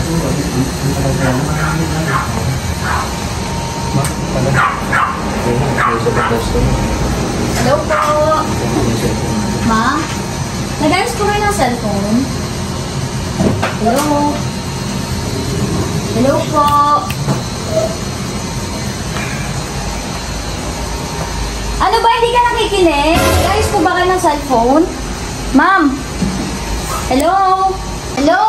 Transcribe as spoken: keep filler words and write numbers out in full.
Hello po. Ma? Nag-ayos po kayo ng cellphone? Hello? Hello po? Ano ba, hindi ka nakikinig? Nag-ayos po ba kayo ng cellphone? Ma'am? Hello? Hello?